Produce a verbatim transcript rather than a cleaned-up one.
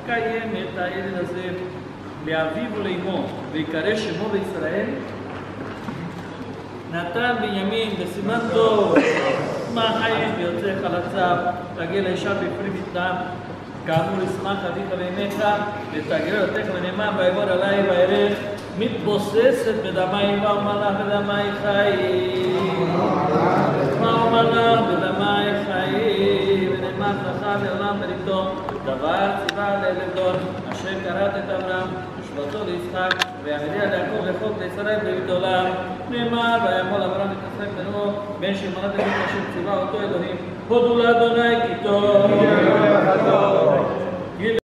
קיים את העדן הזה לאביו ולאמו, ויקרא שמו בישראל, נתן בנימין בסימן טוב, מה חיים ויוצא חלציו, תגיע לאישה בפרי בטנם, כאמור ישמח אביך ואמך, ותגרר אותך ונאמן ויעבור עלי וירך, מתבוססת בדמי ואומר לך בדמי חיים. מה אומר לך בדמי חיים, ונאמן לך לעולם בריתו, דבר ציווה לילדון, אשר קראת את אברהם, ושבתו ליצחק, ויעמידיה ליעקב לחוק לישראל ברית עולם. נאמר ויעמוד אברהם יצחק בנו, בן שמונת אלפים אשר ציווה אותו אלוהים, הודו לאדוני כי טוב.